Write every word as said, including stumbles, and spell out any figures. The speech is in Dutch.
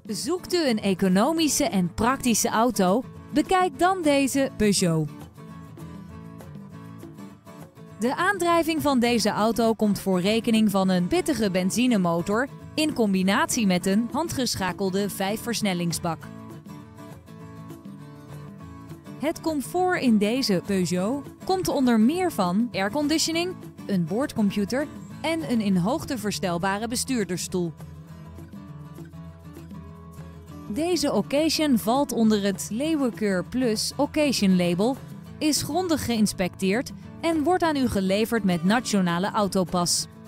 Zoekt u een economische en praktische auto? Bekijk dan deze Peugeot. De aandrijving van deze auto komt voor rekening van een pittige benzinemotor in combinatie met een handgeschakelde vijfversnellingsbak. Het comfort in deze Peugeot komt onder meer van airconditioning, een boordcomputer en een in hoogte verstelbare bestuurdersstoel. Deze Occasion valt onder het Leeuwenkeur Plus Occasion label, is grondig geïnspecteerd en wordt aan u geleverd met Nationale Autopas.